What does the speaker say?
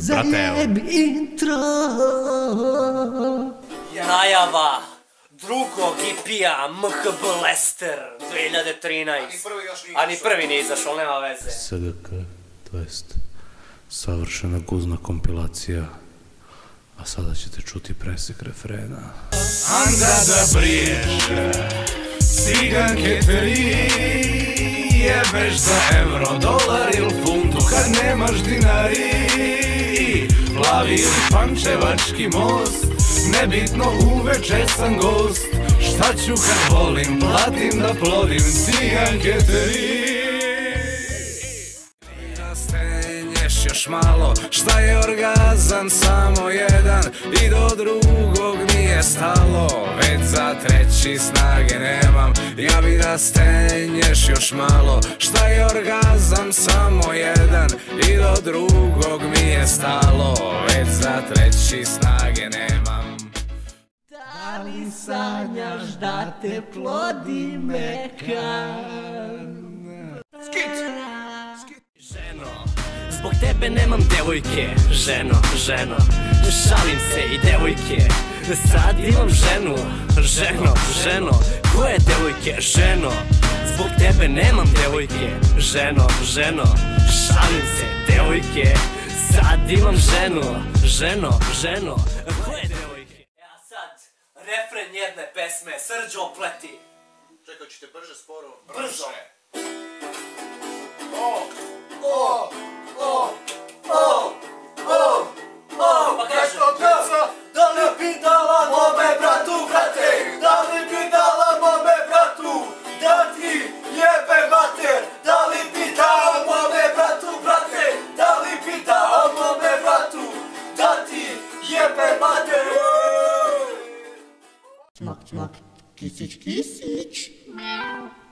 Zajeb intro. Najava drugog EP-a MHB Lester 2013. A ni prvi nije izašao, nema veze. SGK, to jest savršena guzna kompilacija. A sada ćete čuti presek refrena. Andra da briješe, ciganke tri, jebeš za evro, dolar ili funtu kad nemaš dinari. Plavi ili pančevački most, nebitno uveče sam gost. Šta ću kad volim, platim da plodim, ciganke tri. Još malo, šta je orgazam, samo jedan i do drugog nije stalo, već za treći snage nemam, ja bi da stenješ još malo, šta je orgazam, samo jedan i do drugog mi je stalo, već za treći snage nemam. Da li sanjaš da te plodi mekan? Zbog tebe nemam devojke, ženo, ženo. Šalim se i devojke, sad imam ženu, ženo, ženo. Koje devojke, ženo? Zbog tebe nemam devojke, ženo, ženo. Šalim se, devojke, sad imam ženu, ženo, ženo. Koje devojke? A sad, refren jedne pesme, Srđo pleti. Čekaj, ćete brže, sporo? Brzo. Pa kaže, da li bi dala mome bratu, brate, da li bi dala mome bratu, da ti jebe mater, da li bi dala mome bratu, brate, da li bi dala mome bratu, da ti jebe mater. Čmak, čmak, kisić, kisić.